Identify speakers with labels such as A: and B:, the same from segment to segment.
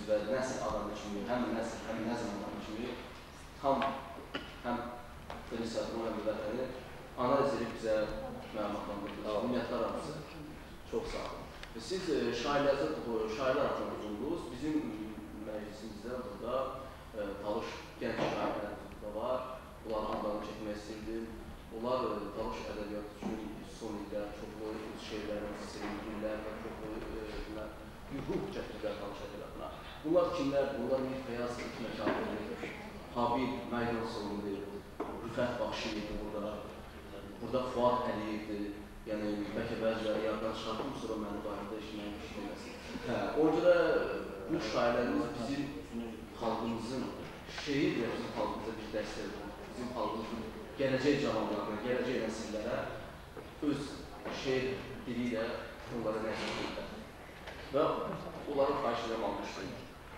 A: etdiyimiz və nəsil adamı kimi, həm nəsil, həm nəzm adamı kimi tam həm Felisatronu, həm vətəni analiz edib bizə məlumatlandırdınız. Ümumiyyətlər arası çox sağ olun. Siz şairlər haqqında qurulduğunuz, bizim məclisimizdə burada Talış gənc şairlərimiz də var. Onların adlarını çəkmək istəyirdim. Onlar Talış ədəbiyyatı üçün son illər çoxlu şeirlərin, sevgilər və çoxlu hüquq gətirirlər Talış ədəbiyyatına. Bunlar kimlərdir? Bunlar Mir Fəyaz, İlk Məkanlıdır, Habib Məydansovundur, Rüfət Baxşıyevdir burada. Burada Fuad Əliyevdir. Yəni, bəlkə bəziləri yaddan çıxartdım, sonra mənim barədə işləməsin. Ona görə bu şairlərimiz bizim xalqımızın şeir və bizim xalqımıza bir dəstəkdir. Bizim xalqımızın gələcək cavanlarına, gələcək nəsillərə öz şeir dili ilə onlara nəzir edirlər. Və onların xahişlərini almışdır.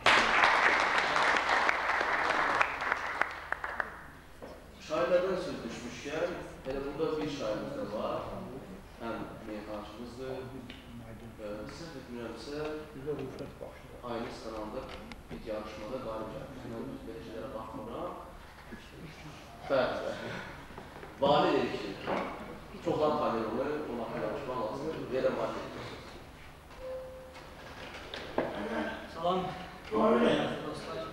A: Şairlərdən söz düşmüşkən, elə burada bir şairimiz də var. Həm meyxançımızdır. Səhv etmirəmsə, Aynis kanalında bir yarışmada qalib gəlmişdir. Mən belə şeylərə baxmıram. Bəli. Vali dedik ki, çoxlar tanıyır onu, ona paylaşmaq lazımdır. Verəm vali dedik.
B: Salam. Dostlar.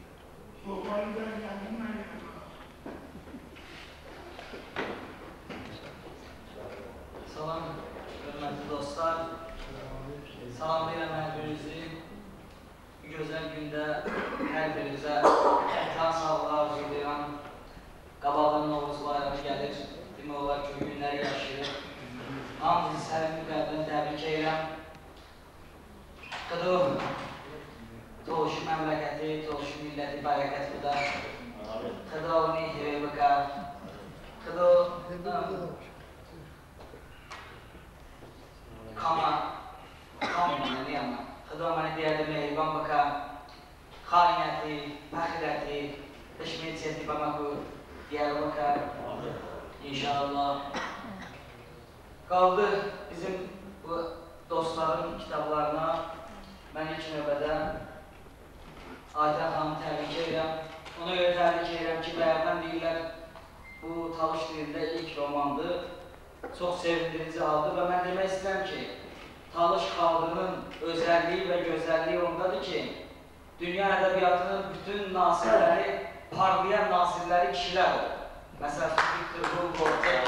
B: Salam, hörmətli dostlar. Salamlayıram hər birinizi. Bu gözəl gündə hər birinizə ətan sağlığı arzulayıram. Qabağdan Novruz bayramı gəlir. Demək olar ki, günlər yaşayır. Hamınızı səmimi qəlbdən təbrik edirəm. Qıdı Toğuşu məmləkəti, Toğuşu milləti bərəkət buda. Qıdı onu hüveybəqə. Qıdı Xıda mənə deyərdi mehriban baka, xainəti, pəxirəti, peşmetiyyəti bəməqü deyər baka, inşallah. Qaldı bizim bu dostların kitablarına, mən ilk növbədə Aytən xanımı təbrik edirəm. Ona görə təbrik edirəm ki, bəyərdən deyirlər, bu Talış dilində ilk romandır. Çox sevindirici haldır və mən demək istəyirəm ki, Talış xalqının özəlliyi və gözəlliyi ondadır ki, dünya ədəbiyyatının bütün nasirləri, parlayan nasirləri kişilər olur. Məsələn, Victor Hugo,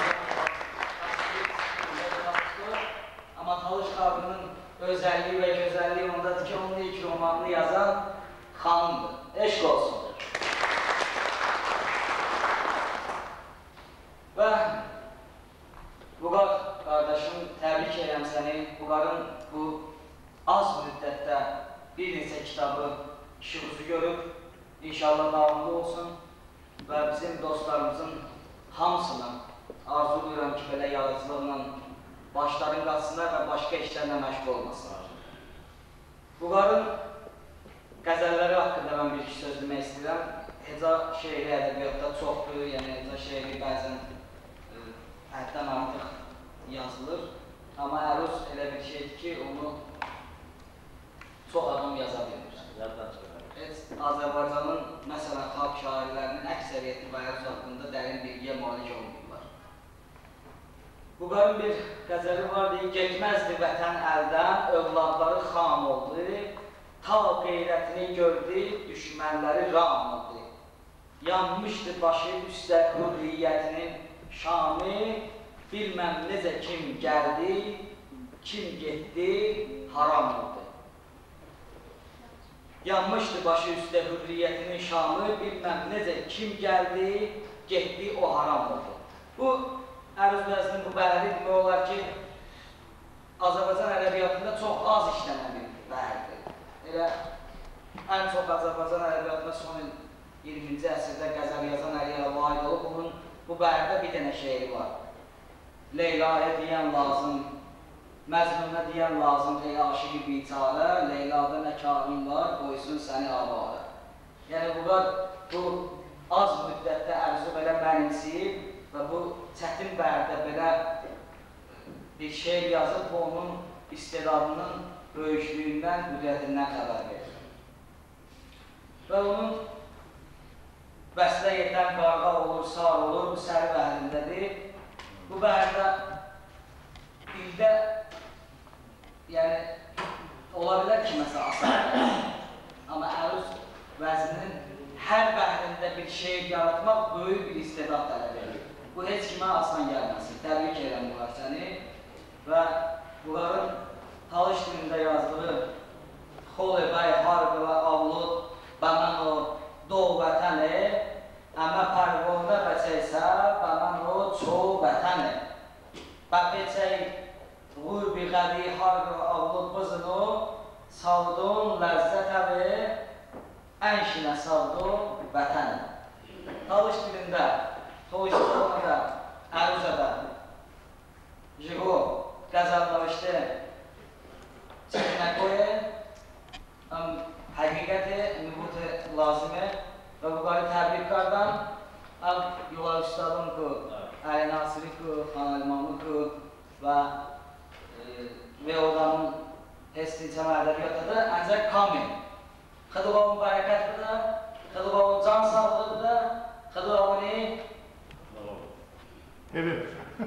B: amma Talış xalqının özəlliyi və gözəlliyi ondadır ki, onun ilk romanını yazan xanımdır. Eşq olsun. Və Vüqar qardaşım, təbrik edirəm səni. Vüqarın bu az müddətdə bir neçə kitabı işimizi görüb, inşallah davamlı olsun və bizim dostlarımızın hamısını arzuluyorum ki, belə yaradıcılıqla başların qaçsınlar və başqa işlərlə məşğul olmasınlar. Vüqarın qəzəlləri haqqında mən bir söz demək istəyirəm. Heca şeiri ədəbiyyatda çoxdur, yəni heca şeiri bəzən həddən artıq yazılır. Amma əruz elə bir şeydir ki, onu çox adam yaza bilir. Azərbaycanın, məsələn, xalq şairlərinin əksəriyyəti bu əruz haqqında dərin bilgiyə malik olmurlar. Vüqarın bir qəzəli var, deyir, getməzdi vətən əldən, övladları xam oldu, ta qeyrətini gördü, düşmənləri ram oldu. Yanmışdı başı üstə hürriyyətinin şamı, bilməm necə kim gəldi, kim getdi, haram oldu. Yanmışdı başı üstə hürriyyətinin şamı, bilməm necə kim gəldi, getdi, o haram oldu. Bu, əruz vəzinin bu bəhri demək olar ki, Azərbaycan ədəbiyyatında çox az işlənən bir bəhridir. Elə, ən çox Azərbaycan ədəbiyyatında son 20-ci əsrdə qəzəl yazan Əliyə vaid olub, bunun bu bəhirdə bir dənə şeiri var. Leyla'ya deyən lazım, Məcnun'a deyən lazım, ey aşıqı biçarə, Leyla'da nə kahin var, qoysun səni avara. Yəni, bu az müddətdə ərzu belə mənimsiyib və bu çətin bəhirdə belə bir şeir yazıb, bu onun istedadının böyüklüyündən, qüdrətindən xəbər verir. və onun vəslə yedən qarğa olur, sar olur, bu səri bəhrindədir. Bu bəhrdə ildə, yəni, ola bilər ki, məsələn, asan, amma əruz vəzninin hər bəhrində bir şey yaratmaq böyük bir istedad tələb edir. Bu heç kimə asan gəlməsin. Təbrik edirəm bunlar səni və bunların Talış dilində yazdığı Xoli bəy harqı və avlud bəmən o doğu vətəni əmə pərvonda bəçəysə bəmən o çoğu vətəni bəbəçəy qurbi qədi harqı və avlud bızını savdun ləzzət əvi ənşinə savdun vətəni. Talış dilində Toğuşlarında, Əruzada, Jigo, qəzəldamışdı, çəkinə qoyun, həqiqəti, nübutu lazımı və bu qarı təbriklərdən yola üstadım ki, Əli Nasiri ki, Xanəlimamı ki və odanın hesticəmə ədəbiyyatlıdır, əncək kamin. Xıdıqovun bərəkətlidir, Xıdıqovun can sağlığıdır, Xıdıqovun
C: Evet.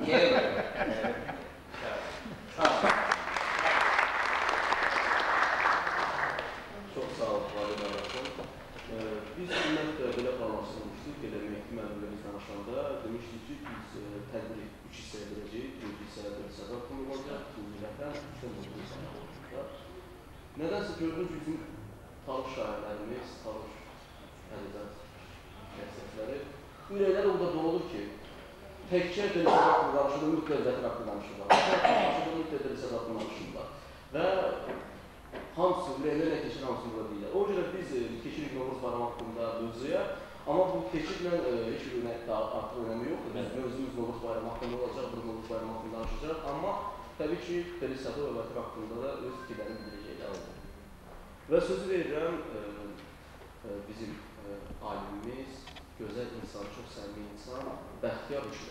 A: Çox sağ olun, Valid Ağasın. Biz ümumiyyətlə belə planlaşdırmışdıq, eləmək ki, müəllimlə biz danışanda demişdik ki, biz tədbiri 3 hissəyə verəcəyik. Birinci hissəyə bir hissədə haqqında olacaq, ikinci rəhbər, üçüncü hissədə olacaq. Nədənsə gördünüz bizim Talış şairlərimiz, Talış ədəbiyyat şəxsiyyətləri ürəklər orada dolur ki, təkcə Delisə haqqında danışırlar, mütləq dövlətin haqqında danışırlar. Mütləq Delisə haqqında danışırlar. Və hamısı, ürəklər nə keçir, hamısı burada deyilər. O görə biz keçirik Novruz bayramı haqqında mövzuya, amma bu keçirlə heç bir artıq önəmi yoxdur. Mövzumuz Novruz bayramı haqqında olacaq, burada Novruz bayramı haqqında danışacaq, amma təbii ki, Delisə və Vətən haqqında da öz fikirlərini biləcəklər oldu. Və sözü verirəm bizim alimimiz, gözəl insan, çox səmimi insan, Bəxtiyar Rüşdə.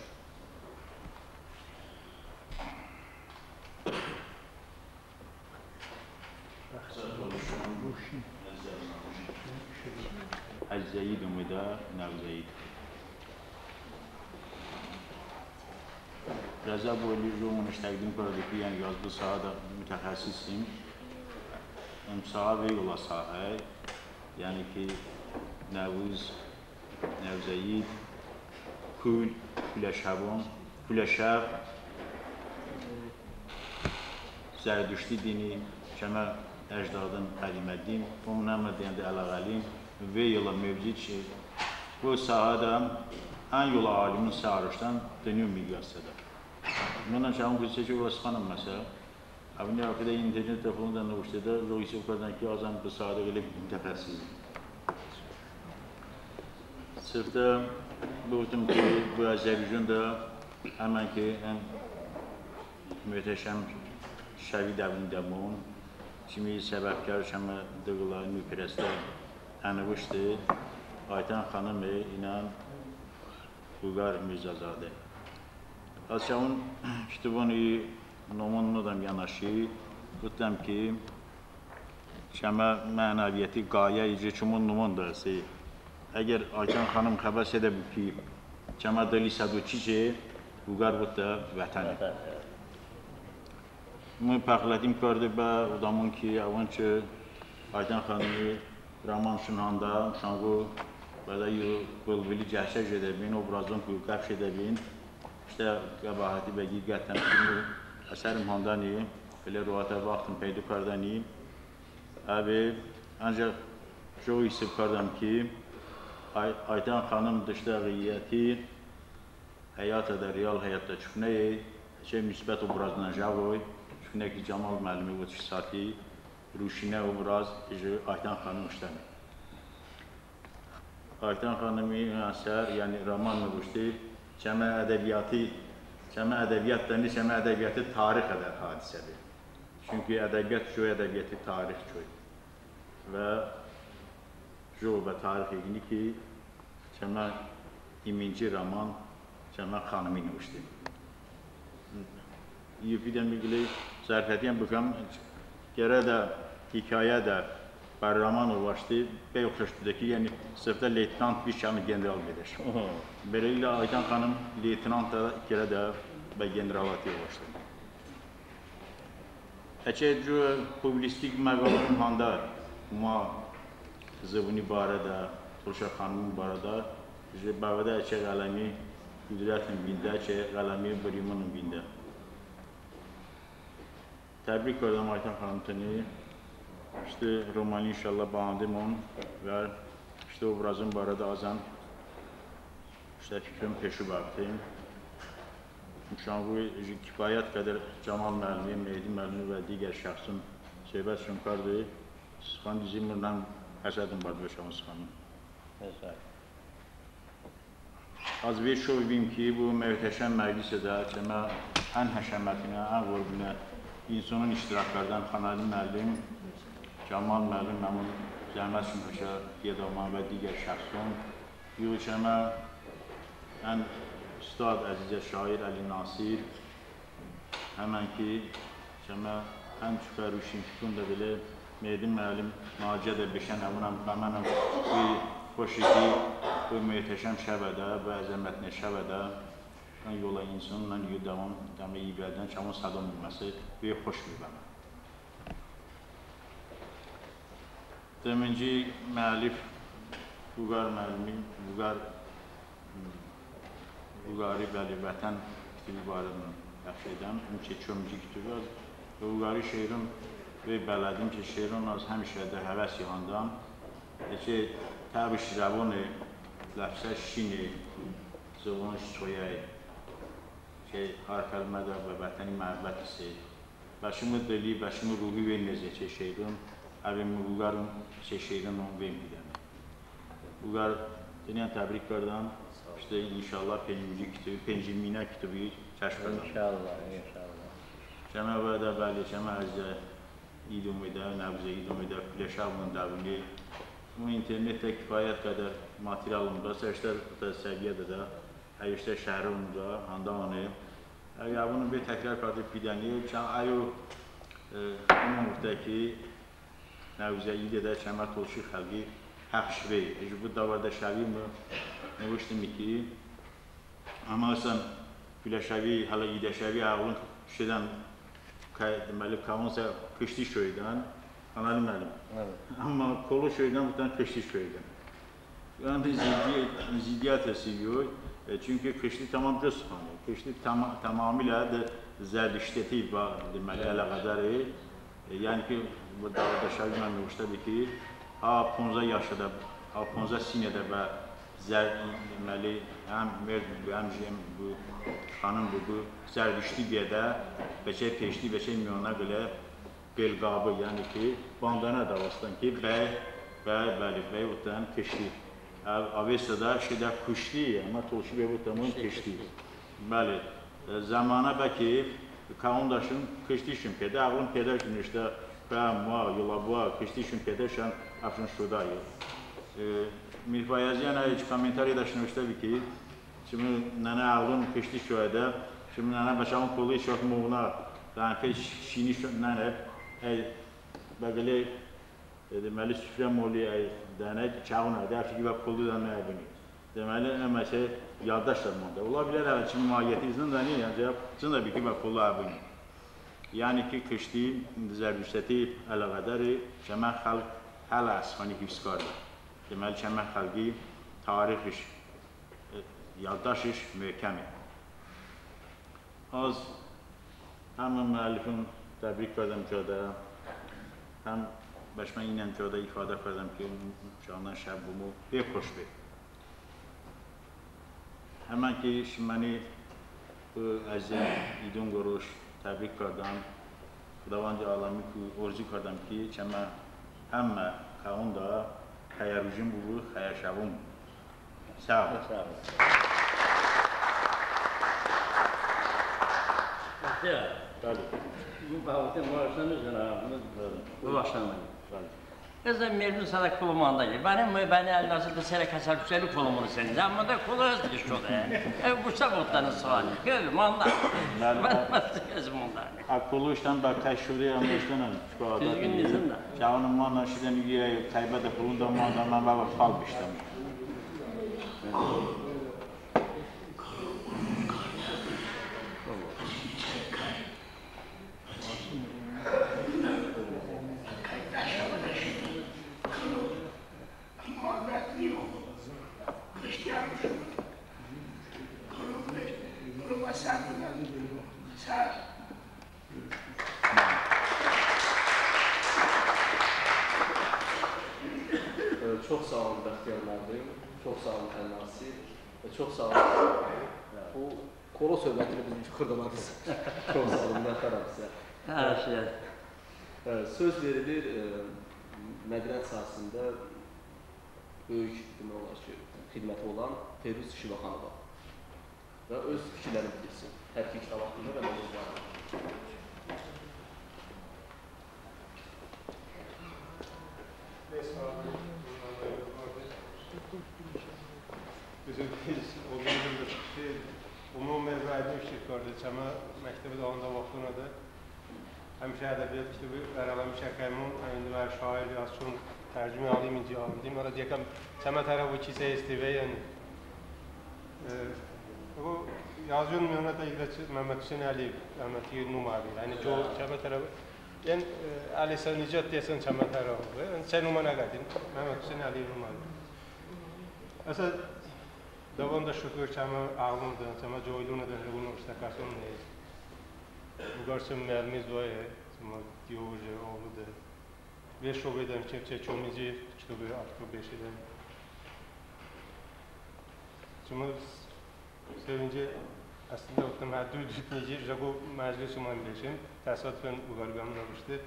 D: الزيد مدار نوزيد Rəza Boylu Romanış təqdim quradı ki, yəni yazdığı sahada mütəxəssisim. Sahə və yola sahə, yəni ki, Nəvuz, Nəvzəyid, Kül, Küləşəbun, Küləşəb, Zərdüşti dini, Kəmə Əcdadın Qədiməddin, onun əmr deyəndə Ələğəlim və yola mövcud şey. Bu sahədə ən yola alimin sağırışdan dönüyor miqyasdadır. Bundan şahın kızı ki, Osman'ın mesela, abinin arkada internet telefonundan da uçtuğunda, Zoğisi o kadar ki, azam bu sahada öyle bir mütəxəssizdir. Sırf da buldum ki, bu Azərbaycan da həmən ki, ən möhtəşəm şəvid əvindəmun, kimi səbəbkar şəmə dığılar, nüpərəstə ənıvışdır, Aytan xanım ilə Bulgar Mirzazadə. Aşağın kitabını nomunundan yanaşı, qıtlam ki, şəmə mənəviyyəti qayə icə kimin numundası. Əgər Aytan xanım xəbər edib ki, şəmə dili səduçi Bulgar budda vətəni. Mən pəxlədim gördü və odamın ki, avın ki, Aytan xanımı Raman Şunhanda, Şanqu və da qılbili cəhşəş edəbin, obrazın qəbş edəbin, İşte qəbahəti və giqətdən kimi əsərim handani, belə ruhata vaxtım peydu kardani. Əbi, ancaq çoğu isib kardam ki, Aytan xanım dışda qiyyəti həyata da, real həyatda çıxnəyi, müsbət obrazdan javoy, çıxnə ki, Camal müəllimi bu çisati, ruşinə obraz, Aytan xanım işləmi. Aytan xanımı əsər, yəni roman nüvuşdu, Cəmə ədəbiyyatdan, cəmə ədəbiyyatı tarix ədər hadisədir. Çünki ədəbiyyat köy ədəbiyyatı tarix köy. Və köy və tarix ilgini ki, cəmə 20-ci roman cəmə xanımı nüvuşdu. Birdən bilgili zərfətiyyən baxam, gərə də, hikayə də, Kahramanov başdı, bəy oxşaşdırdaki, yəni sırfda leytenant bir şanı general gedir. Beləliklə Aydan xanım leytenant da ikələ də və generalatiyə başladı. Əgər publistik məqalın handa ma zıvını barədə, Turşa xanımın barədə, bəvədə əgər qələmi qüdrətin bində, əgər qələmi bölümünün bində. Təbrik edirəm Aydan xanımtını. İşte romanı inşallah beğendim onu ve işte obrazın barədə azan işte fikrim peşi baktım. Şu an bu kifayət qədər Camal müəllimi, Mehdi müəllimi və digər şəxsin söhbət şunkardır. Sıxan dizimlə həsədim var Böşamın sıxanın. Az bir şey bileyim ki bu möhtəşəm məclisədə cəmə ən həşəmətinə, ən vurgunə insanın iştiraklardan Xanali müəllim, Camal müəllim, məmun Zəhmət Şümrüşə, Yedaman və digər şəxsun, yığışəmə ən üstad əzizə şair Əli Nasir, həmən ki, ən çüfər üşünkün də belə Mehdi müəllim, Naciyə də beşən əvunəm, qəmənəm bir xoş idi, bu möhtəşəm şəbədə, bu əzəmətli şəbədə yola insanla devam ibəddən çamın sadam bilməsi bir xoş bir bənə. Deminci müəllif Vüqar müəllimin, Vüqari bəli vətən kitibi barədən bəxş edən, kömücü kitibi az. Vüqari şeirin və bələdim ki, şeirin az həmişə də həvəs yığandan ki, təbi şirəvuni, ləfsə şini, zıvını soyay, ki, har kəlmədə və vətəni məhəbbət hissi, bəşimi dili, bəşimi ruhi verməyəcək ki, şeirin, əvimi Vüqarın şeirin onu verməyəcək. Vüqar, denəyən təbriklərdən, işte inşallah pencilmiyinə kitibi kəşf edən.
C: İnşallah, inşallah.
D: Cəmə və də bəli, cəmə əzə İdumidə, Nəbzə İdumidə, Küləşavının dəvili. Bu internetdə kifayət qədər materialımda, sərişlər səviyyədə də, əyişdə şəhərində, handanı. Əgər bunu bir təkrar qadıb bidənliyir, ayo umumdəki Nəbzə İdə Kəmət oluşu xəlqi həq şüvey. Bu davarda şəvi mi? Nəvişdimi ki, amma sən Küləşəvi, hələ İdəşəvi ağlın şeydən, deməli, Kavunsa Kışlıq köydən, Xanali müəllim. Amma Kolu köydən, bu tane Kışlıq köydən. Yani ziddiyat esiyor. Çünkü Kışlıq tamam göz sıxanı. Kışlıq tamamilə zərdüştəti deməli, əlaqədəri. Yəni ki, bu davarda şəvi mən nəvişdədir ki, ha 15 yaşında, ha 15 sinədə və deməli, həm bu xanım bu zərdüştü deyə beçə peşli, beçə milyona belə belqabı, yəni ki, bandana davasından ki, bəli, otan keşli. Avesada şeydə kuşli, amma tolşi və otamın keşli. Bəli, zamana bəlki Kavundaşın keşli üçün pedə, ağlın pedə üçün işte Qəmva, Yolabua, keşli üçün pedə şən afşın şudayı. Mirfayazyan hiç komentariya daşınmıştı ki, şimdi nene ağlın keşli şöydə, şimdi nene başamın kolu çok muğuna, yani ki şini nene, böyle deməli süfrə moli dənə çağına, dəfki gibi kolu da nə bini. Deməli, əməsə yaddaşlar məndə. Ola bilər əvvəlki mümahiyyəti izin də niyə? Sizin də bir ki, kolu əbini. Yəni ki, keşli, zərbüştəti əlaqədəri, cəmən xalq hələ əsfani hifzkardır. Deməli, Kəmən xalqi tarix iş, yaddaş iş möhkəmi. Az həmin müəllifin təbrik edirəm ki, həm bəşmən ilə ifadə edirəm ki, candan şəbbumu bir xoş bir. Həmən ki, şiməni bu əzim idun qoruş təbrik edirəm. Xudavancı aləmi orzu edirəm ki, Kəmən həmmə qavun da xəyərücüm bu, xəyərşəvum. Sağ olun.
C: Bu bağlıqdan başlamışsın ha, bunu başlamayın. Kızım Mevlüt Sadak kulumanda gibi. Beni elması da sere kaçar güzeli kulumunu senin. Ama da kulu özgür şu da. Bu sabıktanın suali. Gözüm ondan. Ben gözüm ondan.
D: Akıllı işten bak teşhiri yanlıştan çıkardı.
C: Düzgün desin de.
D: Canım manla şiden üye kaybede bulunduğum mandan ben kalmıştım.
A: Çok sağ olun Bəxtiyar müəllim, çok sağ olun Tənasi ve çok sağ olun. Bu koro söhbətini bizim xırdaladınız. Çok sağ olun, minnətdaram sizə.
C: Her şey.
A: Söz verilir mədəniyyət sahəsində böyük demək olar ki, xidməti olan Firuz Şivaxanova və öz fikirlərini bildirsin. Hər iki kitab haqqında və mövzularında.
E: Bizim biz olduğumuz umum mevzuayda işlik gördük ama mektebi dalında vaxtına həmişə ədəbiyyat kitabı vərəqəmi şəkəmin var şair yazsın tərcümə alayım inci alayım deyim. Orada deyəkəm Səmət Ərəb kişiyə istivə yəni bu yazıyorum yönetə İqrəçi Məhəmməd Hüseyin Əliyev rəhmətli numaralı. Yəni o Səmət Ərəb yəni Ali Sənnicat deyəsən Səmət Ərəb. Yəni sən numara qədin Məhəmməd Hüseyin Əliyev numaralı. Əsas davamda şükür çama ağlımda, çama joyluna da bunu istakasyon ne? Bu garson mermiz var ya, çama diyoje oğluda. Bir şubeden çepçe çomici kitabı artık beşiden. Çama sevince aslında ottam haddi dütmeci jago meclis uman beşin tesadüfen bu gargamın alıştı.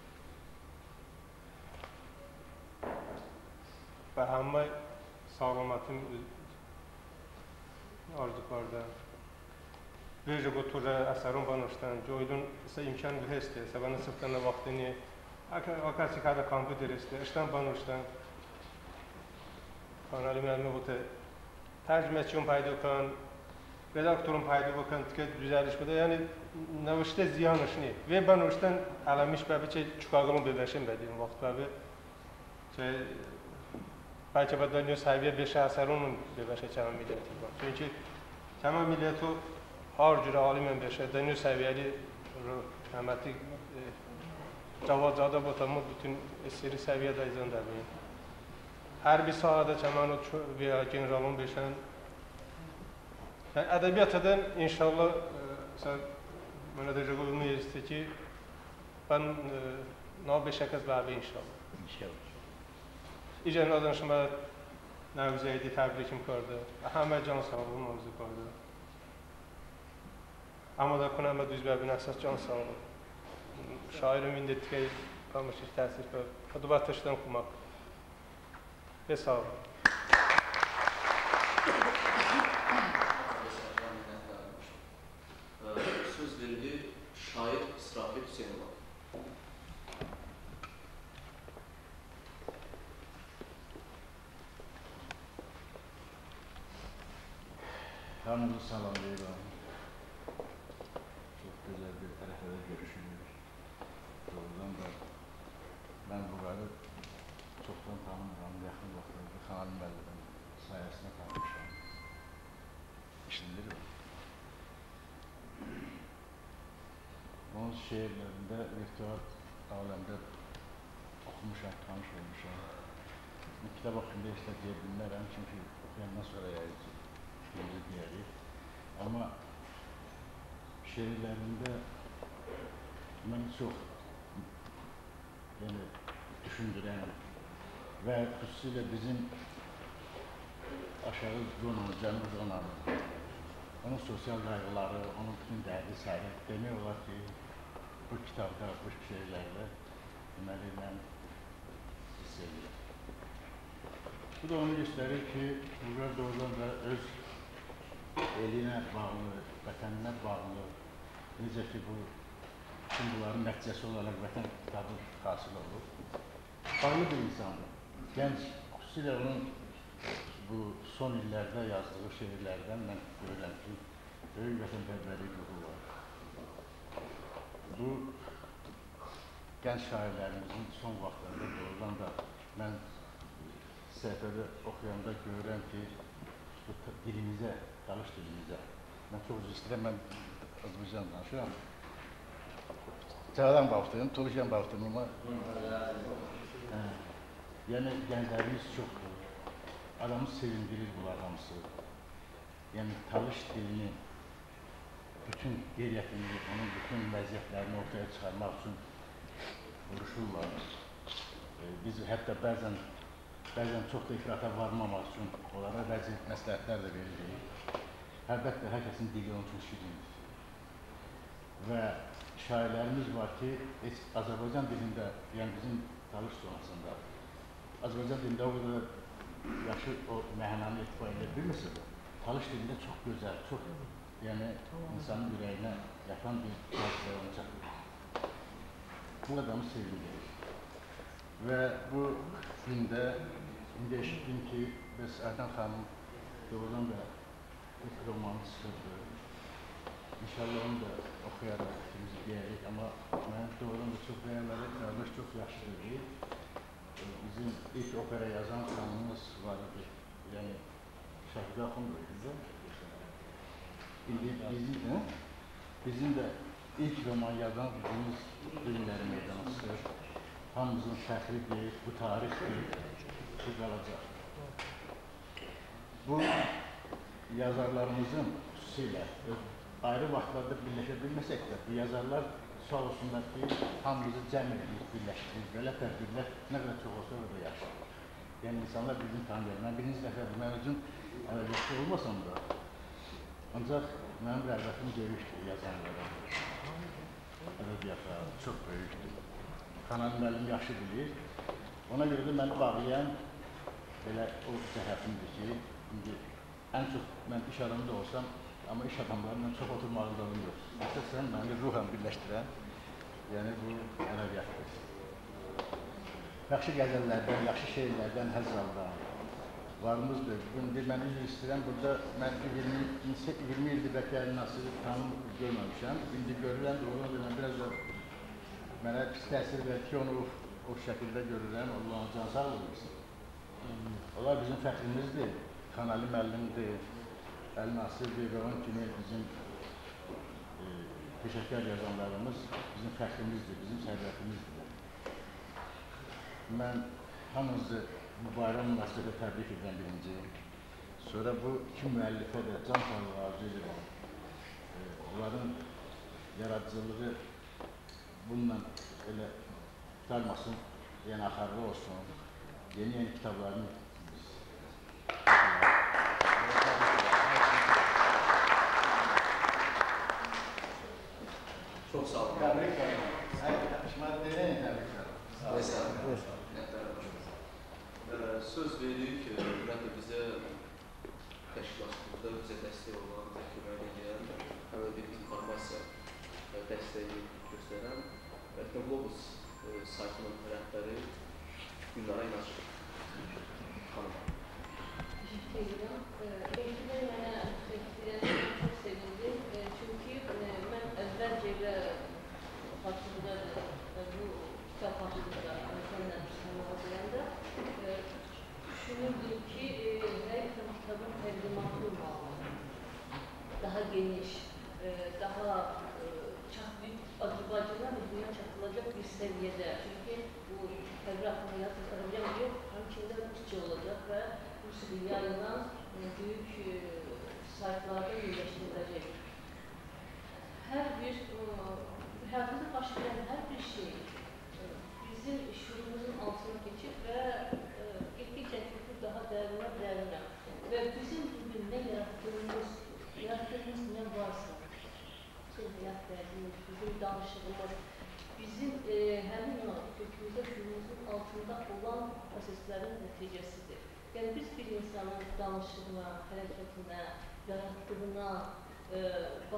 E: Ve hamma sağlamatım arzularda. Böylece bu turda əsərin banışdan, joydun ise imkan bir heste, sabahın sıfırlarına vaxtını, akarsi kada kompüter iste, işten banışdan. Kanalı müəllimə bu tercümeçiyum payda okan, redaktörün payda okan, düzeliş bu da yani navışta ziyan işini. Ve banışdan alamış bəbi çukağımın bebeşim bədiyin vaxt bəbi. Belki ben de seviye 5 əsərinin bebeşe çəmən milleti var. Çünkü çəmən milleti har cürə alimən beşə, dönüyor seviyeli rəhmətli Cavadzadə botamı bütün eseri seviyede izin dəbiyim. Her bir sahada çəmən veya generalın beşən. Yani edebiyat eden inşallah mənə də rəqəbimi yeristə ki ben nav beşə kəz bəbi inşallah.
C: İnşallah.
E: İcra danışma Nevzeydi təbrikim kardı. Həmə can sağlığı mövzu kardı. Amma da kunəmə düz bəbin əsas can sağlığı. Şairim indettikə qalmışıq təsir var. Adıbat taşıdan okumaq. Ve sağ olun.
A: Söz verilir şair İsrafil Hüseynova.
D: Hamınızı salamlayıram. Çok güzel bir tərəfədə görüşürük. Doğrudan da ben bunları çoktan tanımıram, yaxın vaxtlarda Xanal müəllimin sayəsində tanımışam. İşindir o. Onun şeirlərində virtual aləmdə oxumuşam, tanış olmuşam. Bu kitab haqqında heç də deyə bilmərəm, çünki oxuyandan sonra yayıcı. Diyərik. Ama şiirlərində mən çox yəni, düşündürən və xüsusilə bizim aşağı zonamız, cənub zonamız, onun sosial qayğıları, onun bütün dərdi səhri demək olar ki, bu kitabda, bu şiirlərdə deməli mən hiss edirəm. Bu da onu göstərir ki, bunlar doğrudan da öz eline bağlı, vətəninə bağlı, necə ki bu, bütün bunların nəticəsi olaraq vətən kitabı hasıl olur. farklı bir insandır. Genç, xüsusilə onun bu son illərdə yazdığı şeirlərdən mən görürəm ki, böyük vətənpərvərlik ruhu var. Bu, gənc şairlərimizin son vaxtlarında doğrudan da mən səhifədə oxuyanda görürəm ki, bu dilimizə, dalış dilimizə, mən çox üzr istəyirəm, mən Azərbaycan danışıram. Çağdan baxdım, Tuluşan baxdım ama yəni gənclərimiz çoxdur. Adamı sevindirir bunlar hamısı. Yəni talış dilini, bütün qeyriyyətini, onun bütün vəziyyətlərini ortaya çıxarmaq üçün vuruşurlar. Biz hətta bəzən çox da ifrata varmamaq üçün onlara bəzi məsləhətlər də veririk. Əlbəttə, hər kəsin dili onun üçün şirindir. Və şairlərimiz var ki, Azərbaycan dilində, yəni bizim talış sonrasında, Azərbaycan dilində o qədər yaxşı o mənanı etibar edə bilmirsə də, talış dilində çox gözəl, çox insanın ürəyinə yatan bir hadisəyə onu çatır. Bu adamı sevindirir. Və bu gündə, indi eşitdim ki, bəs Ərdən xanım doğrudan da ilk romanı çıxırdı. İnşallah onu da oxuyaraq fikrimizi deyərik, amma mənim doğrudan da çox bəyənməli, qardaş çox yaxşıdır deyil. Bizim ilk opera yazan xanımımız var idi, yəni Şəhidə Axundur idi. Bizim də ilk roman yazan bizimiz Düğünləri Meydanıdır. Hamımızın fəxridir, bu tarixdir, bu qalacaq. Bu yazarlarımızın xüsusilə ayrı vaxtlarda birləşə bilməsək də, bu yazarlar sağ olsunlar ki, hamımızı cəm edir, birləşdirir. Belə tədbirlər nə qədər çox olsa o da yaxşıdır. Yəni, insanlar bizim tanıyır. Mən birinci dəfə mən özüm ədəbiyyatçı olmasam da, ancaq mənim rəğbətim böyükdür yazanlara, ədəbiyyata, çox böyükdür. Xanal müəllim yaxşı bilir. Ona görə də məni bağlayan belə o cəhətimdir ki, indi ən çox mən iş adamı da olsam, amma iş adamlarından çox oturmağından yox. Əsasən məni ruhən birləşdirən, yəni bu ədəbiyyatdır. Yaxşı qəzəllərdən, yaxşı şeirlərdən həzz alıram. Varımız böyükdür. Mən üzr istəyirəm, burada mən 20 ildir bəlkə Nasiri tanım görməmişəm. İndi görürəm, doğrudan da mən biraz da mənə pis təsir verir ki, onu o şəkildə görürəm, Allah'ın can sağ olursun. Onlar bizim fəxrimizdir, Xanali müəllimdir, Əli Nasirdir və onun kimi bizim peşəkar yazanlarımız bizim fəxrimizdir, bizim sərvətimizdir. Mən hamınızı bu bayram münasibətilə təbrik edən birinci. Sonra bu iki müəllifə də can sağlığı arzu edirəm. Onların yaradıcılığı bununla elə qalmasın, yəni axarlı olsun. Yeni kitablarını
A: Çok sağ olun.
D: Təbrik edirəm.
A: Söz verdik, ümumiyyətlə bizə təşkilatımızda bizə dəstək olan, bizə kömək edən, həmən bir informasiya dəstəyi göstərən Etnoglobus saytının rəhbəri Gülnara İnacıq xanım.
F: Teşekkür ederim. Belki de mənə fikirlərini çox sevindim. Çünki mən əvvəlcə ilə xatırladım bu kitab haqqında sənlə hazırlayanda düşünürdüm ki, həqiqətən kitabın təqdimatı olmalı. Daha geniş, daha Azərbaycan'a ve dünya çatılacak bir seviyede. Çünkü bu Fevri Aklına Azərbaycan yok, hamçində Rusça olacak ve Rusya'da yayılan büyük sayfalarda birleştirilecek. Her bir, hayatımızda baş veren her bir şey bizim şuurumuzun altına geçip ve gittikçe daha derinle ve bizim bugün ne yarattığımız ne varsa hayat verdiğimiz, bizim danışığımız, bizim həmin o kökümüzdə, şuurumuzun altında olan proseslərin nəticəsidir. Yəni biz bir insanın danışığına, hərəkətinə, yarattığına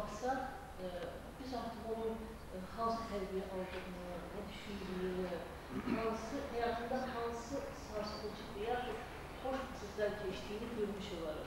F: baxsaq, biz artıq onun hansı tərbiyə aldığını, nə düşündüyünü, hayatında hansı sarsılıcı veya hoş sizler geçtiğini görmüş olarım.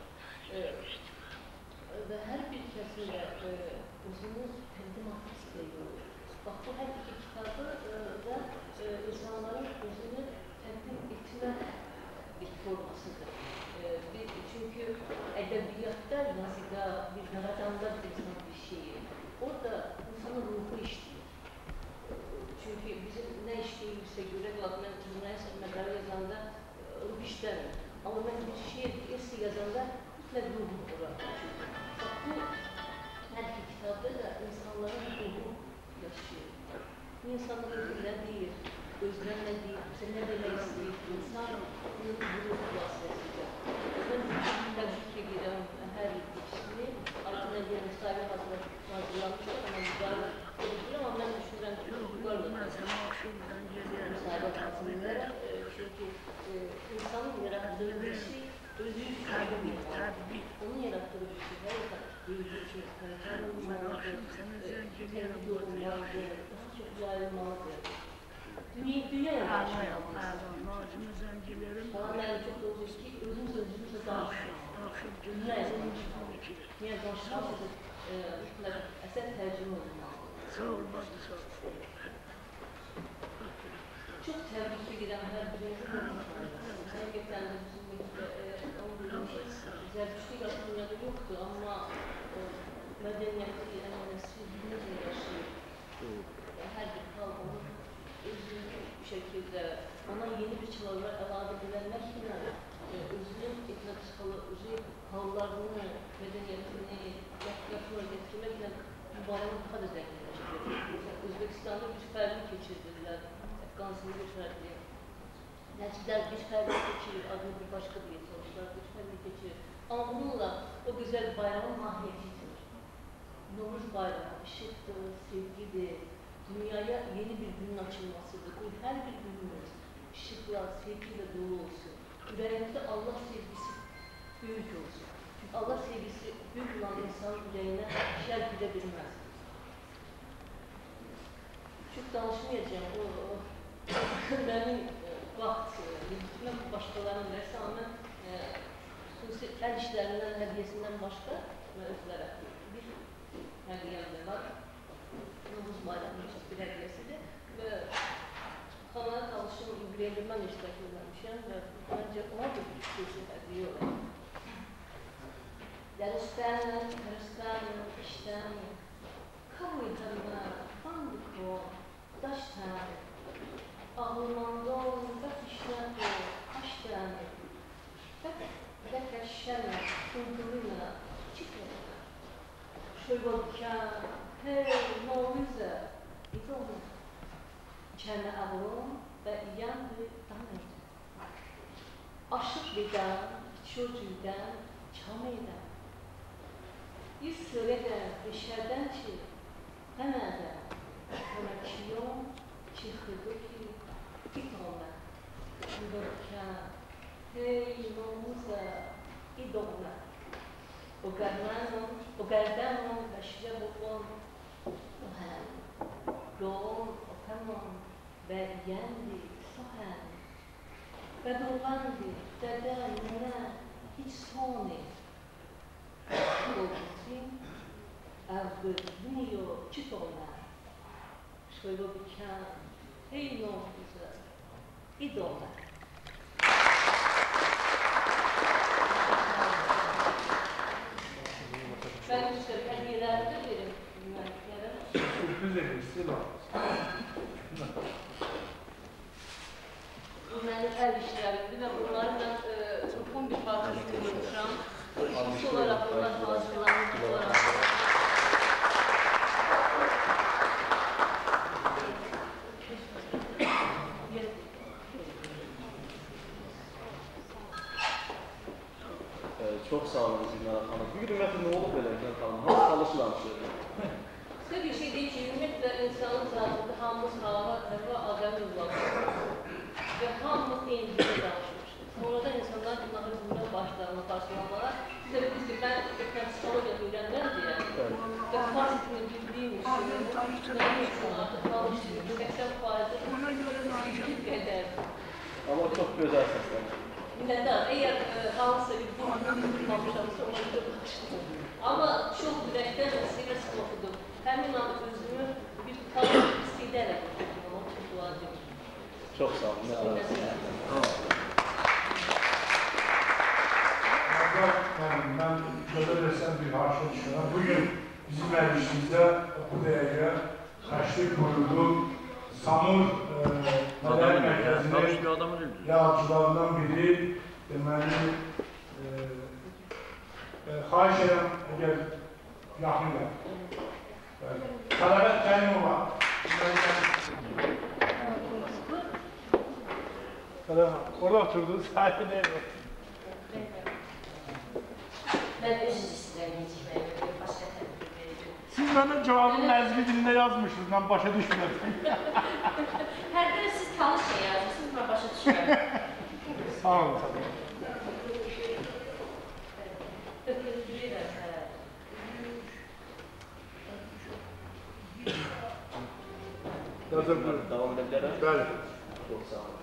F: Ve her bir kesimde özünü təqdim etmək istəyiyor. Bax, bu hər iki kitabı da insanların özünü təqdim etmə bir formasıdır. Çünkü edebiyatda, yazıda, bir yaradanda insan bir şeyi, orada insanın ruhu işliyor. Çünkü bizim ne işleyirse göre, ben jurnalist məqalə yazanda ruh işləmir. Ama ben bir şey yazanda mütləq ruhum orada. Bak, bu her iki kitabda da insanların ruhu yaşıyor. Bu insanın ruhu ne değil, özlem ne değil, sen ne demek isteyip, insanın ruhu vasıtasıyla. Ben təbrik edirəm hər ikisini. Altına gələn müsahibə hazırlanmışlar, ama müsahibə edir, ama ben düşünürəm ki, müsahibə hazırlayırlar. Çünkü insanın yarattığı bir şey, özü üçün onun yarattığı bir şey, her duyduğu için kaliteli olmalıdır, temiz olmalıdır, daha çok yayılmalıdır. Dünya yaratmışlar. Bana ben çok doğru ki, özüm sözümüzle danışıyor. Dünya yaratmışlar. Dünya danışmışlar, eser tercüme olmalı. Çok tebrik ederim her birinizi konuşmanız. Hakikaten de bizim olduğumuz Zerdüştü dünyada yoktu ama medeniyeti enlemesi bilimizle yaşıyor. Her bir kavramın özünü bir şekilde ona yeni bir çabalar elade edilenmekle özünün etnopsikoloji havlarını, medeniyetini yakına getirmekle mübareğin daha da zenginleştiriyor. Özbekistan'da bir ferdi geçirdiler. Afganistan'da bir ferdi. Necipler bir ferdi geçirir, adını bir başka diye sormuşlar, bir ferdi geçirir. Ama bununla o güzel bayramın mahiyetidir. Novruz bayramı, ışıktır, sevgidir, dünyaya yeni bir günün açılmasıdır. Bu her bir günümüz ışıkla, sevgiyle dolu olsun. Yüreğimizde Allah sevgisi büyük olsun. Çünkü Allah sevgisi büyük olan insanın yüreğine şer gidebilmez. Çok danışmayacağım. Benim vaxt, yürütmə başqalarının rəssamın xüsusi el işlərindən, hədiyəsindən başqa özlərə bir hədiyəm də var. Novruz bayramının çox bir hədiyəsidir və xanaya çalışım, yubileyində mən iştirak edilməmişəm və məncə ona da bir xüsusi hədiyə olur. Dəristən, işdən, kavuydanına, bandıkon, daştan, ağlamandon, bəkişləndi, kaşdəni, bəkəşşənə, kunduruna, çıkırına, şöyvəlkən, hey, Novruzə, idolun, çənə ağlım və iyəndi danırdı. Aşıq bedən, çocuğdan, çam edən, yüz söylədən, beşərdən ki, həmədən, Konakşiyon, Çiğdəki, İdol'a, Şöyvəlkən, hey, Novruzə, idol'a, o gəldən bəşirə bobon, o həm, doğum, o tamam, və yendi, soğan, və doğandı, dədə, nənə, hiç soni, olsun, əvvəliyo, çıtol'a, Şöyvəlkən, hey, Novruzə, idol'a. Ben işte hediyelerde verim.
G: Sürpriz edilsin o.
F: Bu benim el işlerimdi ve bunları ben son bir parçasını görmüşüm. İkincisi olarak bunlar hazırlanmış olarak.
A: Çok sağ olun Zülmara Hanım. Bir gün ümumiyyətlə nə olub belə Zülmara Hanım? Hansı çalışılamışdır?
F: Kısa bir şey değil ki, ümumiyyətlə insanın zatında hamımız hava adəm yollaşır. Ve hamımız eyni dildə danışmışdır. Sonradan insanlar bunları bilmə başlarına qarşılamalar. Size biz ki, ben psikologiya öyrənməm deyə və fars dilini bildiyim üçün, mən insanlarda çalışdığım 80%'i minnətdaram. Əgər hansısa bir bunu tutmamışamsa, ona görə baxışdım. Amma çox ürəkdən sevəsi oxudum. Həmin an özümü bir tanrı hiss edərək oxudum. Ona çox dua edirəm.
A: Çox sağ olun.
G: Ben şöyle desem bir haşa çıkaran. Bugün bizim meclisimizde bu değerli Kaşlık Murdu Samur Mədəni Mərkəzinin yaratıcılarından biri deməli xahiş edirəm, əgər yaxın gəl. Tələbət Kərimova. Orada oturdunuz, sakin deyil.
F: Ben özür istedim yetişmeye, başka tebrik vereceğim.
G: Siz benim cevabımı Ezgi dilinde yazmışsınız, ben başa düşmedim.
F: Her biri siz tanış şey yazmışsınız, ben başa düşmedim.
G: Sağ olun.
A: Devam edebilirler.
G: Bəli.
A: Çok sağ olun.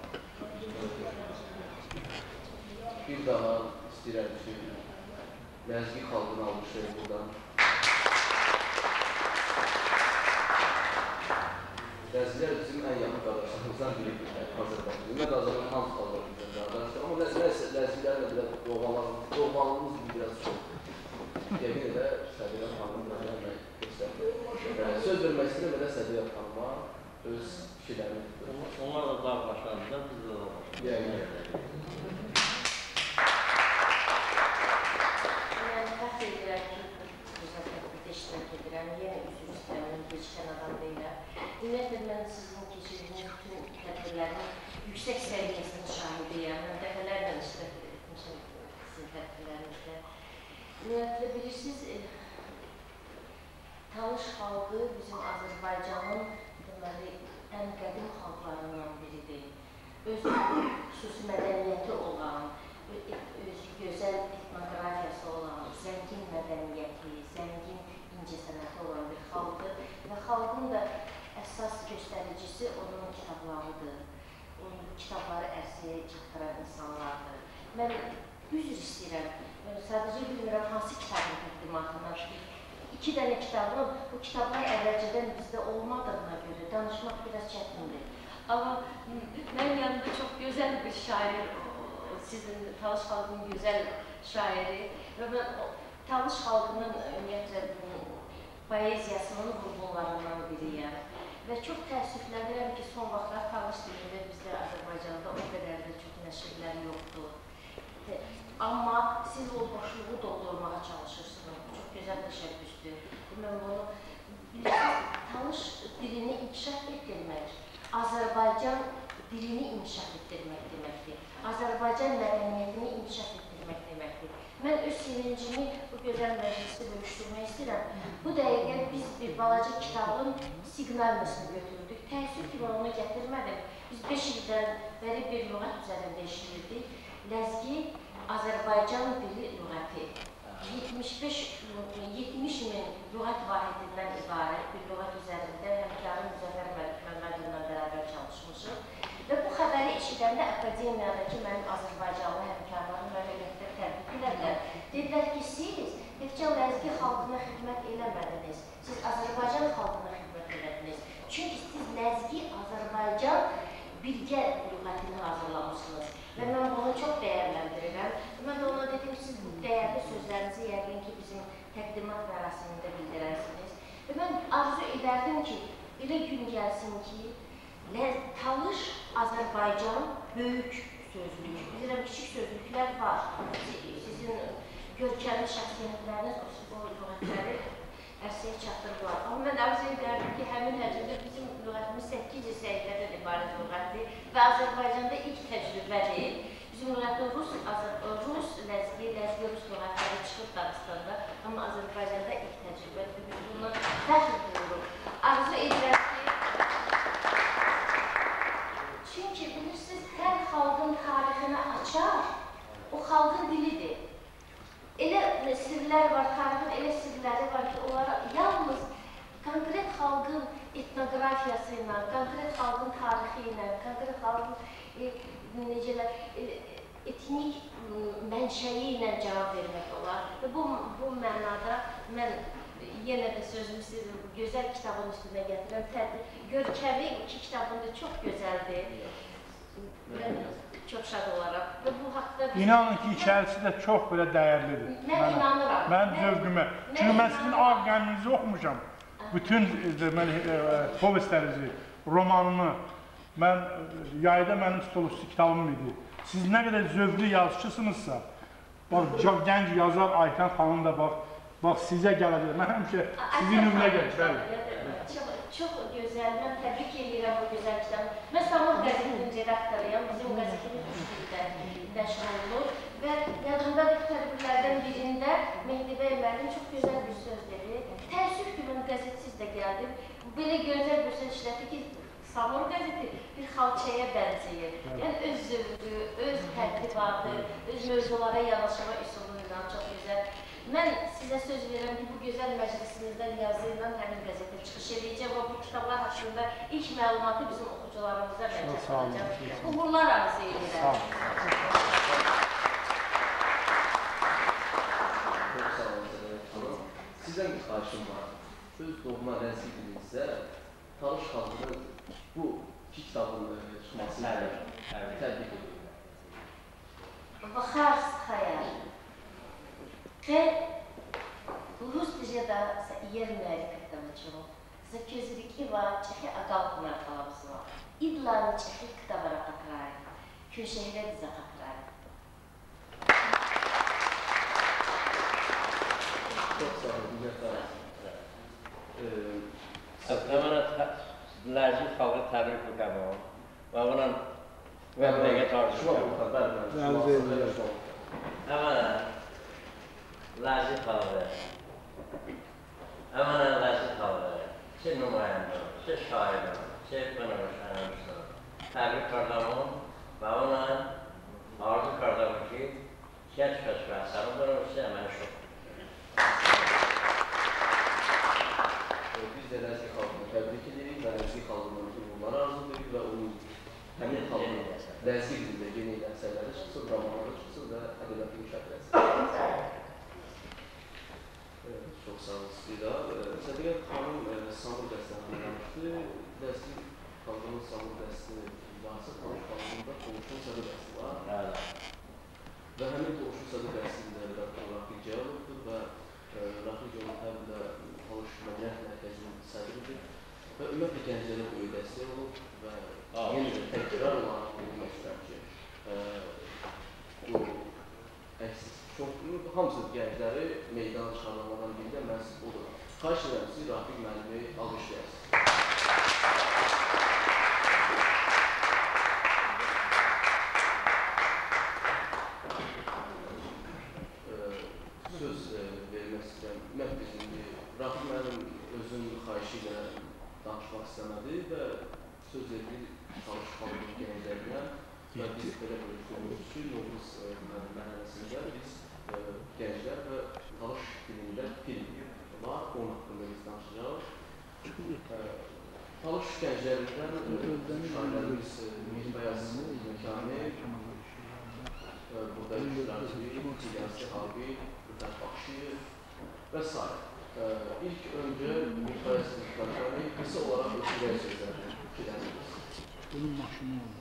A: Bir daha istəyirəm ki, Ləzgi xalqını almışıq buradan. Ləzgilər bizim ən yaxın qardaşlarımızdan biridir, Azərbaycan. Mən Azərbaycan hansı xalqlarımızdan qardaşlar, amma Ləzgilərlə biraz doğmalığımız biraz çox. Yemin elə Sədiyyə xanımın mənə göstərdi. Söz vermək istəyirəm elə Sədiyyə xanıma öz fikirlərini tutur.
C: Onlar da dağ başlarında, biz də dağ başlarında.
F: Ümumiyyətlə, mən sizin keçirdiyiniz bütün tədbirlərin yüksək səviyyəsinin şahidiyəm. Mən dəfələrlə iştirak etmişəm sizin tədbirlərinizdə. Ümumiyyətlə, bilirsiniz, Talış xalqı bizim Azərbaycanın deməli, ən qədim xalqlarından biridir. Öz xüsusi mədəniyyəti olan, öz gözəl etnoqrafiyası olan, zəngin mədəniyyəti, zəngin incəsənəti olan bir xalqdır və xalqın da əsas göstəricisi onun kitablarıdır. Onun kitabları ərsəyə çatdıran insanlardır. Mən üzr istəyirəm, sadəcə bilmirəm hansı kitabın təqdimatından. 2 dənə kitabım, bu kitablar əvvəlcədən bizdə olmadığına görə danışmaq biraz çətindir. Amma mənim yanımda çox gözəl bir şair, sizin Talış xalqının gözəl şairi və mən Talış xalqının ümumiyyətlə poeziyasının qurbanlarından biriyəm. Və çox təəssüflənirəm ki, son vaxtlar Talış dilində bizdə Azərbaycanda o qədər də çox nəşrlər yoxdur. Amma siz o boşluğu doldurmağa çalışırsınız. Çox gözəl təşəbbüsdür. Mən bunu bilirsiniz, Talış dilini inkişaf etdirmək, Azərbaycan dilini inkişaf etdirmək deməkdir. Azərbaycan mədəniyyətini inkişaf etdirmək deməkdir. Mən öz sevincimi bu gözəl məclisdə bölüşdürmək istəyirəm. Bu dəqiqə biz bir balaca kitabın siqnalmasını götürdük. Təəssüf ki, onu gətirmədim. Biz 5 ildən bəri bir lüğət üzərində işləyirdik. Ləzgi Azərbaycan dili lüğəti. 70 min lüğət vahidindən ibarət bir lüğət üzərində həmkarım Müzəffər Məmmədovla bərabər çalışmışıq. Və bu xəbəri eşidəndə akademiyadakı mənim Azərbaycanlı həmkarlarım və heyətlər təbrik edərlər. Dedilər ki, siz təkcə Ləzgi xalqına xidmət eləmədiniz, siz Azərbaycan xalqına xidmət elədiniz. Çünki siz Ləzgi Azərbaycan bilgə lüğətini hazırlamışsınız və mən bunu çox dəyərləndirirəm. Mən də ona dedim, siz bu dəyərli sözlərinizi yəqin ki, bizim təqdimat mərasimində bildirərsiniz. Və mən arzu edərdim ki, elə gün gəlsin ki, Talış Azərbaycan böyük sözlük. Bilirəm, kiçik sözlüklər var. Sizin görkəmli şəxsiyyətləriniz o lüğətləri ərsəyə çatdırırlar. Amma mən arzu edərdim ki, həmin həcmdə bizim lüğətimiz 800 səhifədən ibarət lüğətdir və Azərbaycanda ilk təcrübədir. Bizim lüğətdə Rus ləzgi Rus lüğətləri çıxıb Dağıstanda, amma Azərbaycanda ilk təcrübədir. Biz bundan fəxr duyuruq. Arzu edirəm ki, çünki bilirsiniz, hər xalqın tarixini açar, o xalqın dilidir. Elə sirlər var, tarixin elə sirləri var ki, onlara yalnız konkret xalqın etnoqrafiyası ilə, konkret xalqın tarixi ilə, konkret xalqın etnik
H: mənşəyi ilə cavab vermək olar. Bu mənada mən yenə də sözümü sizin gözəl kitabın üstünə gətirəm. Görkəmi iki kitabın da çox gözəldir. Mən çox şad olaram. Və bu haqda...
G: İnanın ki, içərisi də çox belə dəyərlidir.
H: Mən inanıram.
G: Mənim zövqümə. Çünki mən sizin ağ qəminizi oxumuşam. Bütün povestlərinizi, romanını. Mən yayda mənim stolüstü kitabım idi. Siz nə qədər zövqlü yazıçısınızsa, gənc yazar Ayxan xanım da bax sizə gələcək. Mən həmişə sizin nümunə gələcək.
H: Çox gözəl, mən təbrik edirəm bu gözəl kitabı. Mən Samur qəzetinin redaktoruyam, bizim qəzetimiz üstündə nəşr olunur. Və yadımdadır tədbirlərdən birində Mehdi bəy müəllim çox gözəl bir söz dedi. Təəssüf ki, mən qəzetsiz də gəldim. Belə gözəl bir söz işlədi ki, Samur qəzeti bir xalçaya bənzəyir. Yəni öz zövqü, öz tərtibatı, öz mövzulara yanaşma üsulu ilə çox gözəl. Mən sizə söz verirəm ki, bu gözəl məclisimizdən yazı ilə həmin qəzetə çıxış edəcəm və bu kitablar haqqında ilk məlumatı bizim oxucularımıza mən çatdıracam. Uğurlar arzu edirəm.
A: Çox sağ olun. Sizdən bir xahişim var. Öz doğma rəzgi dilinizdə Talış xalqının bu iki kitabın çıxmasını təbrik ediyorum.
H: Baxar xəyal. Te Lustica jednej katalıçımı. За közrikива Çehi akalkına kalamsıva. İdlan Çehi kitabara kakrari. Köşehre bize kakrari.
A: Çok sağ olun. Minnettarım.
C: Lazım xalqı təbrik edirəm. Və bunun məmləyə tartışmışam. Lazım xalqı. Əmənə lazım xalqı. Siz nümayəndə, siz şairəm, siz bənəvəşənəmsin. Təbrik kardamım və ona arzu kardamım ki, gəç kəsbə əsərim var, sizə əməni şok.
A: Biz də Ləzgi xalqını təbrik edirik və Ləzgi xalqının uğurları arzu edirik və onun həmin xalqının Ləzgi dilində yeni əsərləri çıxsın, romanları çıxsın və ədəbiyyatı inkişaf etsin. Çox sağ olun sizə. Sədəqət xanım Samur dəstəsini danışdı. Ləzgi xalqının Samur dəstəsi varsa, Talış xalqında Toğuşun Sədə dəstəsi var. Və həmin Toğuşun Sədə dəstəsində Rafi Cəyaloqdur və Rafi Cəyaloq həmdə Talış Mədəniyyət Mərkəzinin sədridir və ümumiyyətlə gənclərə böyük dəstək olub və yeni bir təkrar olaraq bilmək istəyirəm ki, bu əksiz çox, hamısı gəncləri meydana çıxarlamadan birində məhsul olur. Xahiş edirəm siz Rafiq müəllimi alışlayasınız. Söz vermək istəyirəm. Rafiq müəllim özünün xahişi ilə danışmaq istəmədi və söz verdi Talış xalqının gənclərinə və biz belə bölüşdürmüşük ki, Novruz mərhələsində biz gənclər və Talış dilində film var, onun haqqında biz danışacağıq. Talış gənclərindən şairlərimiz Mirbəyaz Məkani, burada iştirakçı, İlyasi Habi, Rüfət Baxşiyev və s. İlk öncə Mirbəyaz Məkani qısa olaraq ötürək sözlərini bilənimiz.
G: Bunun maşını olmuşdur.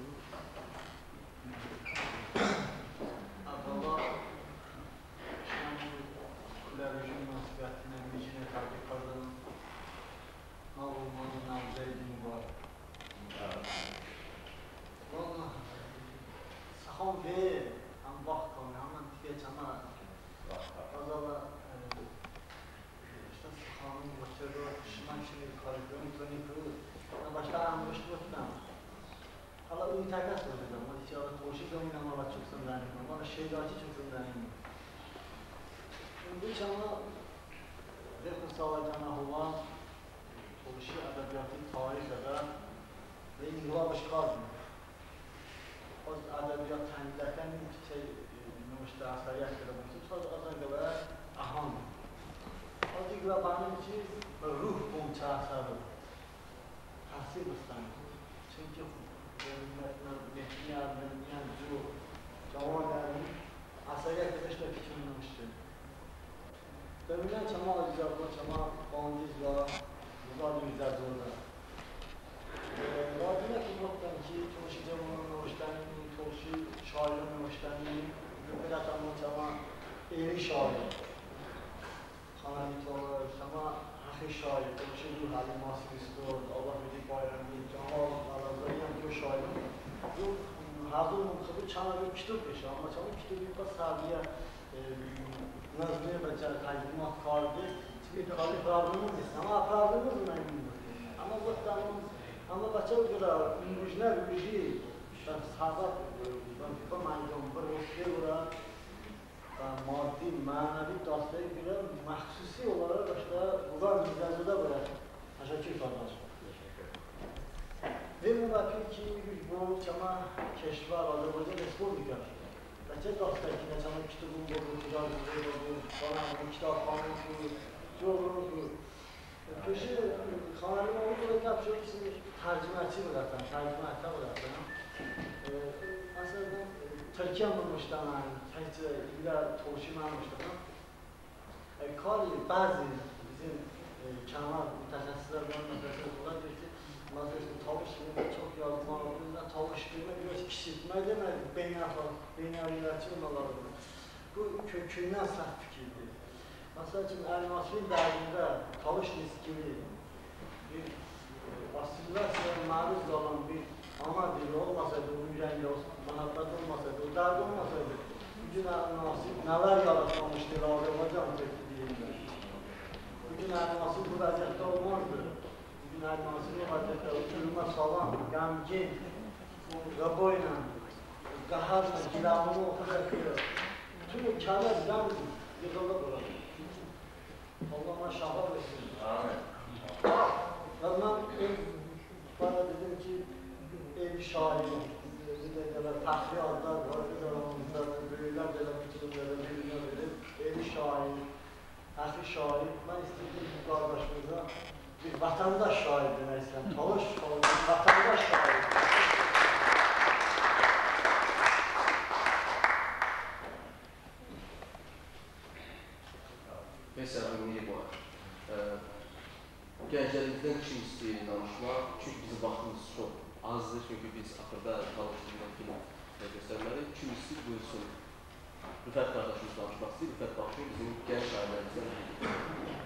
I: Abdullah Kulevicin nasihatine vicine tabi kadın Mağulmanın namzeydi mübarek. Valla saham ver, hem vaxt kalmıyor, hemen tiye çana. Azala işte sahamın başarı, kışman şimdi karıklarını tonikı. Başta anmıştı tutmam. Allah onu terk etmedi. Ama dışarıda toşu zamanla Allah çok sanırım. Ama şeydacı çok sanırım. Bu çağda refah sağlayacağına hava toşu edebiyatı tarih kadar ve İngilizce başkası. O edebiyat tanıdıklarken şey nümaşta asariyat kadar bu çok azan kadar aham. O diğer bana için ruh pomçası. Tahsil ustane. Çünkü hükümetler, mehtiyarlar, yani bu cevabların asayı Ömürden Kemal icabına Kemal Bangiz ve Muzadim İzzədzorda. Radiyyə ki, notdan ki, Toşi Cəmanın Noştəninin, Toşi Şairin Noştəninin, Müqəddət Aman Kemal Eli Şair, Xanəli Toğlar, Kemal Həxi Şair, Toşi Ruhali Masristor, Allah Bilik Bayramı, Cemal Alazayyan Gö Şairin. Bu hazır mümkündür, çana bir kitap beşi ama çana kitabı bir sabiye nazmiye ve kaydırmak kaldı. Çünkü kaldı problemimiz değil ama problemimiz önemli. Ama bu tamam, ama başka bir kadar ünlücüler ünlücü, sahabat, bir manzum, bir hoşgör olarak maddi, manevi dastayı göre mahsusi olarak başta bunlar mizajı da böyle. Teşekkür kardeşim. Ve bu vakit ki bu çama keşfar Azerbaycan Respublika. Bence dastayı ki çama kitabın bu ticaret bu falan bu kitap falan bu yolunu Köşe kanalın olduğu da çok tercümerçi bıraktan, tercüme eten bıraktan. Aslında Türkiye bulmuştan, Türkiye ile Toşim almıştan. Kari bazı bizim kanal mütehassıslar var, mütehassıslar diyor ki, mesela tavuk işini çok yazma, tavuk işini biraz kişitme demez, beyniyariyatçı olmalıdır. Bu kökünden sert fikirdir. Mesela için Elması'nın derdinde talış riskini bir asimilasyaya maruz olan bir ana dili olmasaydı, bu yüreğinde manatlat olmasaydı, o derdi olmasaydı, bugün Elması neler yaratmamıştır Azerbaycan dilinde. Bugün Elması bu vəziyyətdə olmazdı. Bugün Elması bu vəziyyətdə oturma salan, qəmgin, qaboyla, qaharla, gilavını oxuyacaq. Tüm ülkeler yalnız yıkıldı burada. Allah'ıma şahit etsin.
C: Amin.
I: Ben bana dedim ki, ev şairi, tahri adlar var, büyükler delemitçilimlere birine verip, ev şairi, ahri şair, ben istedim ki kardeşimize bir vatandaş şair demek istedim. Talış şair, bir vatandaş şair.
A: Mesela bu var. Gənclərimizdən kim istəyir danışmaq, çünki bizim vaxtımız çox azdır, çünki biz axırda çalışdığımdan film göstərməliyik. Kim istəyir, buyursun. Rüfət qardaşımız danışmaq istəyir, Rüfət Baxşın bizim gənc şairlərimizdən biridir.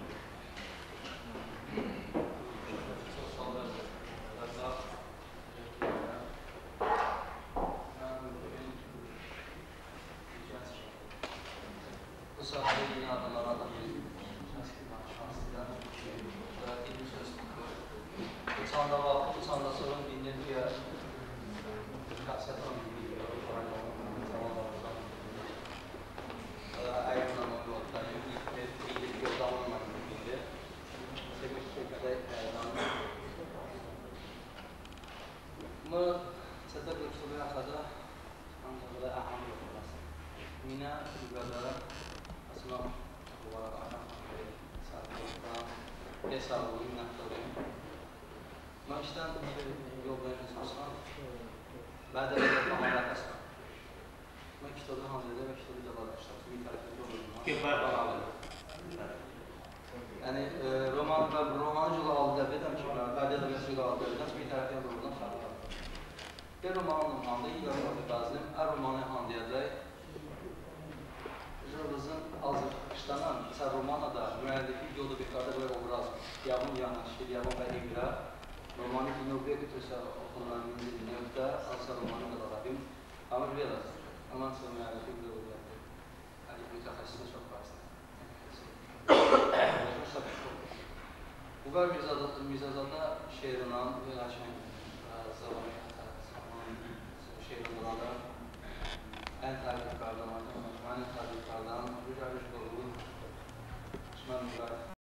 J: Bu sahada yeni adamlara da bir şanslıdan ilmi söz tutuyor. Uçanda vakit, uçanda sorun dinle diye kasiyatın gibi biliyor. Ayrılan o yoldan, ilk yolda olmamak gibi. Sevmiş şekilde bu çatı kursuluna kadar Ankara'da aham yok. Mina yukarıda Aslan olarak anlatmayı sağlıkta hesabı minnettarım. Maçtan yollarını sorsan ben de tamamen aslan. Ben kitabı hamlede ve kitabı da başladım. Bir tarafı yollarına. Yani romancılığı aldı dedim ki ben edebiyatçılığı aldı dedim. Bir tarafı yollarına sarıldım. Bir romanın hamle iyi görmek lazım. Her romanı hamleyecek. Jırvızın azır işlenen, mesela Romana'da müəllifi yolu bir kadar böyle obraz, yavun yanaşı, yavun ve ibra, romanı bir nöbeye götürse okullarının dinliyokta, alsa romanı da alabim, ama biraz, ondan sonra müəllifi bir yolu yaptı. Yani mütehassısına çok varsın. Bu kadar Mirzazada şehrinden, Yaşayın, Zamanı, şehrinden en tarihli kahramanı, en tarihli kahraman, Rüzgar Rüzgar'ın Osman Mübarek.